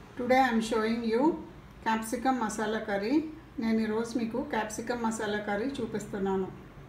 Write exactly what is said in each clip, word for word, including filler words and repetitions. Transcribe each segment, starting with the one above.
Today I am showing you capsicum masala curry. నేను ఈ రోజు మీకు capsicum masala curry చూపిస్తున్నాను.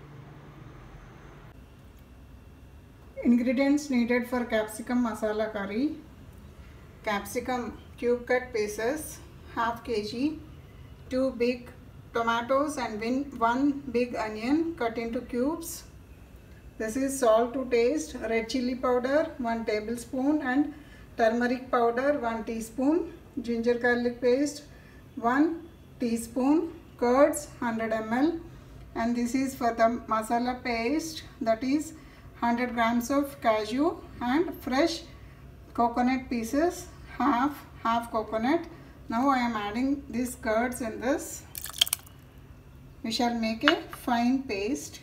Ingredients needed for capsicum masala curry: capsicum cube cut pieces half kg, two big tomatoes and one big onion cut into cubes. This is salt to taste, red chili powder one tablespoon and turmeric powder one teaspoon, ginger garlic paste one teaspoon, curds one hundred milliliters, and this is for the masala paste, that is one hundred grams of cashew and fresh coconut pieces, half half coconut. Now I am adding these curds in this. We shall make a fine paste.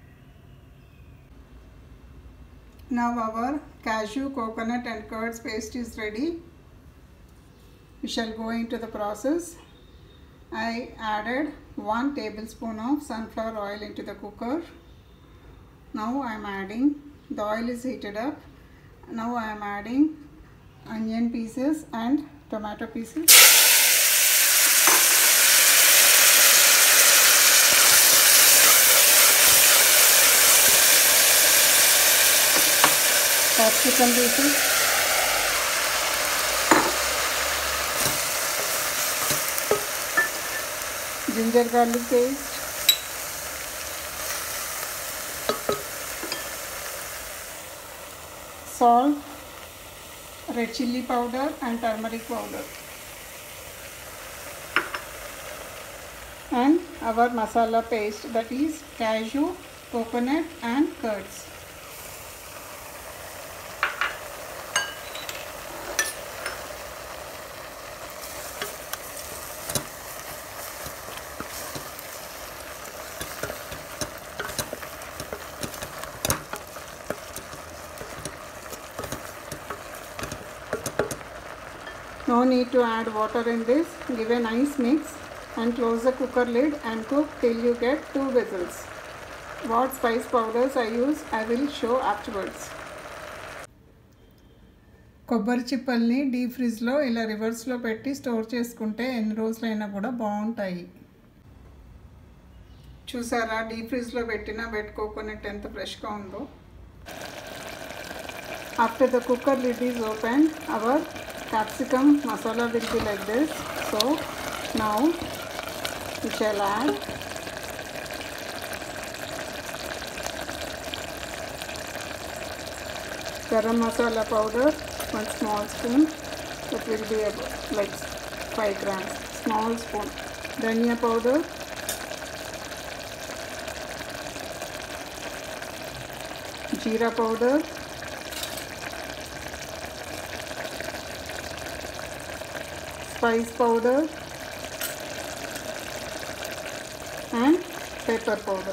Now our cashew, coconut and curds paste is ready. We shall go into the process. I added one tablespoon of sunflower oil into the cooker. Now I am adding, the oil is heated up. Now I am adding onion pieces and tomato pieces. Capsicum pieces, ginger garlic paste, salt, red chili powder and turmeric powder, and our masala paste, that is cashew, coconut and curds. No need to add water in this. Give a nice mix and close the cooker lid and cook till you get two whistles. What spice powders I use I will show afterwards. కొబ్బరి చిప్పల్ని deep ఫ్రిడ్జ్లో ఇలా రివర్స్లో పెట్టి store చేసుకుంటే ఎన్ని రోజులైనా కూడా బాగుంటాయి. చూసారా డీప్ ఫ్రిడ్జ్లో పెట్టిన వెట్ కోకోనట్ ఎంత ఫ్రెష్గా ఉందో. After the cooker lid is open, our capsicum masala will be like this. So now we shall add garam masala powder one small spoon, that will be about like five grams, small spoon. Dhania powder, jeera powder, spice powder and pepper powder.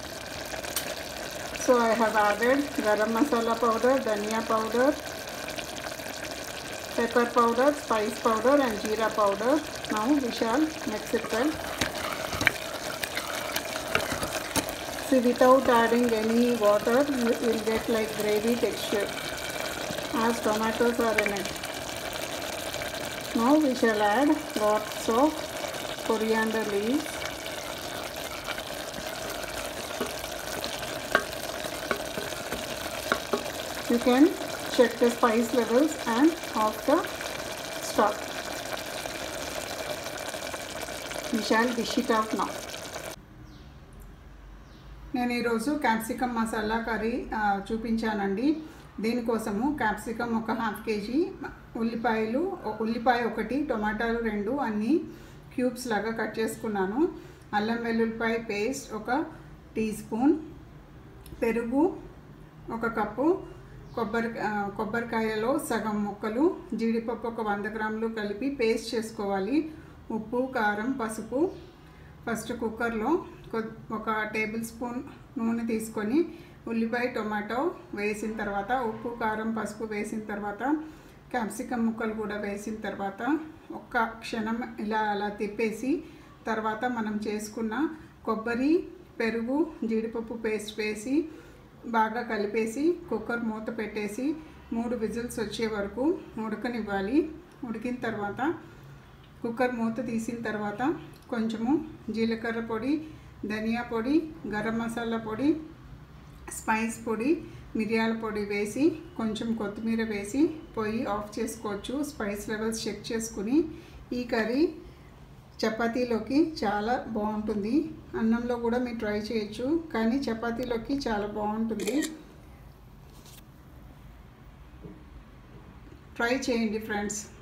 So I have added garam masala powder, dhania powder, pepper powder, spice powder and jeera powder. Now we shall mix it well. See, without adding any water you will get like gravy texture as tomatoes are in it. Now we shall add lots of coriander leaves, you can check the spice levels and off the stock. We shall dish it out now. నేను ఈరోజు capsicum masala curry చూపించానండి. దీనికోసము capsicum ఒక half KG, ఉల్లిపాయలు ఉల్లిపాయ ఒకటి, టొమాటోలు రెండు అన్నీ క్యూబ్స్ లాగా కట్ చేసుకున్నాను. అల్లం వెల్లుల్లిపాయ పేస్ట్ ఒక టీ స్పూన్, పెరుగు ఒక కప్పు, కొబ్బరి కొబ్బరికాయలో సగం ముక్కలు, జీడిపప్పు ఒక వంద గ్రాములు కలిపి పేస్ట్ చేసుకోవాలి. ఉప్పు, కారం, పసుపు. ఫస్ట్ కుక్కర్లో ఒక టేబుల్ స్పూన్ నూనె తీసుకొని ఉల్లిపాయ టొమాటో వేసిన తర్వాత, ఉప్పు, కారం, పసుపు వేసిన తర్వాత, క్యాప్సికమ్ ముక్కలు కూడా వేసిన తర్వాత ఒక్క క్షణం ఇలా అలా తిప్పేసి తర్వాత మనం చేసుకున్న కొబ్బరి, పెరుగు, జీడిపప్పు పేస్ట్ వేసి బాగా కలిపేసి కుక్కర్ మూత పెట్టేసి మూడు విజిల్స్ వచ్చే వరకు ఉడకనివ్వాలి. ఉడికిన తర్వాత కుక్కర్ మూత తీసిన తర్వాత కొంచెము జీలకర్ర పొడి, ధనియా పొడి, గరం మసాలా పొడి, స్పైస్ పొడి, మిరియాల పొడి వేసి కొంచెం కొత్తిమీర వేసి పొయ్యి ఆఫ్ చేసుకోవచ్చు. స్పైస్ లెవెల్స్ చెక్ చేసుకుని ఈ కర్రీ చపాతీలోకి చాలా బాగుంటుంది. అన్నంలో కూడా మీరు ట్రై చేయొచ్చు, కానీ చపాతీలోకి చాలా బాగుంటుంది. ట్రై చేయండి ఫ్రెండ్స్.